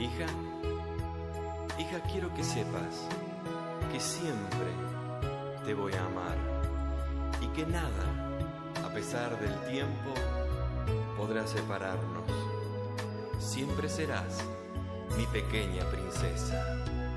Hija, hija, quiero que sepas que siempre te voy a amar y que nada, a pesar del tiempo, podrá separarnos. Siempre serás mi pequeña princesa.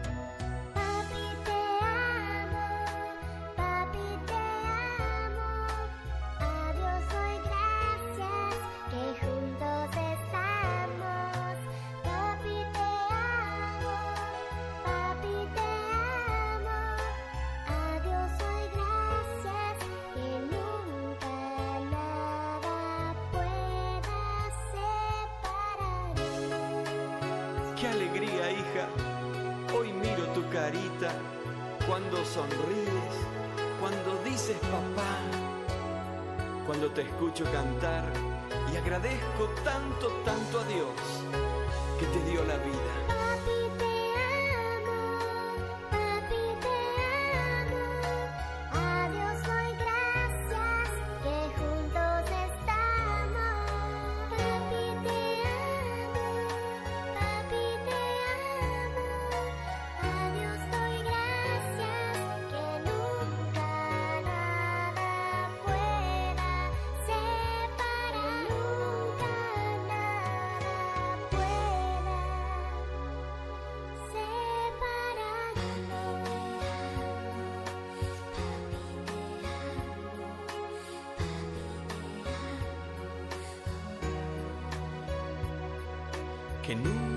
¡Qué alegría, hija! Hoy miro tu carita cuando sonríes, cuando dices papá, cuando te escucho cantar y agradezco tanto, tanto a Dios que te dio la vida. Que nunca